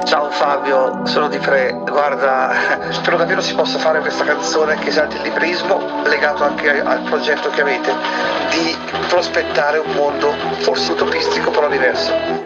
Ciao Fabio, sono di Pre. Guarda, spero davvero si possa fare questa canzone che esalti il liberismo, legato anche al progetto che avete di prospettare un mondo forse utopistico però diverso.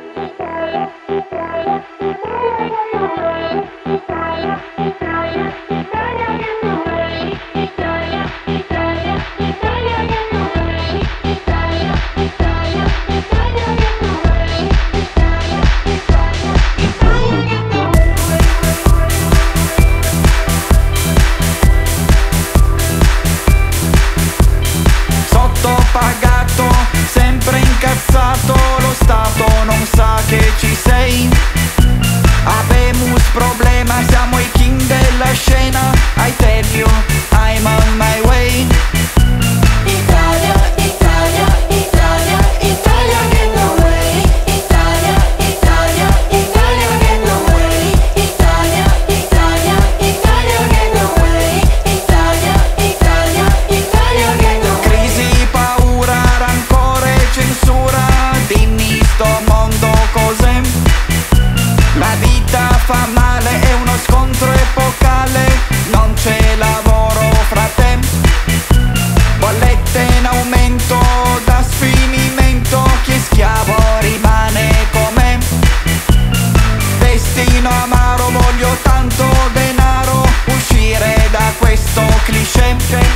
Pagato, sempre incazzato, lo Stato non sa che ci sei. Abemus problema, siamo i king della scena. I tell you, I'm on my way. Italia, Italia, Italia, Italia get away. Italia, Italia, Italia get away. Italia, Italia, Italia get away. Italia, Italia, Italia get away. Crisi, paura, rancore, censura, dimmi sto mondo cos'è? La vita fa male, è uno scontro epocale, non c'è lavoro frate. Bollette in aumento, da sfinimento, chi è schiavo rimane com'è. Destino amaro, voglio tanto denaro, uscire da questo cliché.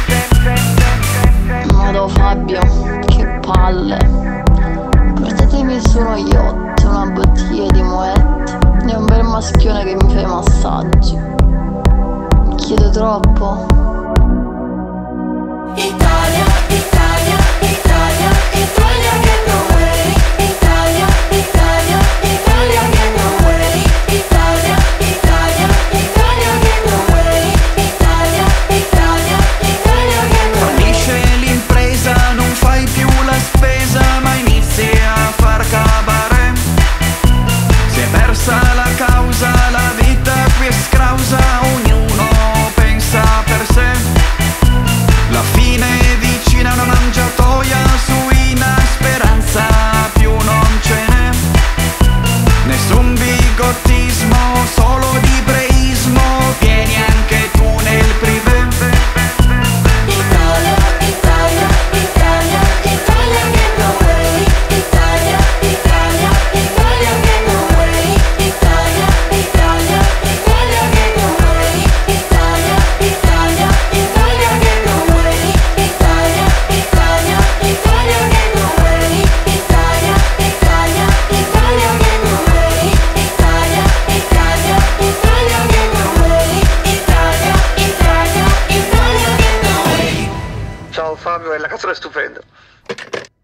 Vado Fabio, che palle. Portatemi su uno yacht, una bottiglia di Moet e un bel maschione che mi fa i massaggi. Chiedo troppo? Italia, Italia, Italia, Italia get away. Italia, Italia, Italia get away. Italia, Italia, Italia get away. Italia, Italia, Italia get away. Fallisce l'impresa, non fai più la spesa, ma inizi a far cabaret. Si è persa la causa, la vita qui è scrausa, ognuno pensa per sé. La fine è vicina, una mangiatoia suina, speranza più non ce n'è. Nessun bigottismo, solo libreismo, vieni anche tu nel privé. Italia, Italia, Italia, Italia get away. Italia, Italia, Italia get away. Italia, Italia, Italia get away. Italia, Italia, Italia get away. Italia, Italia, Italia get away. Italia, Italia, Italia get away. Italia, Italia, Italia get away. Italia, Italia, Italia get away. Ciao Fabio, la canzone è stupenda.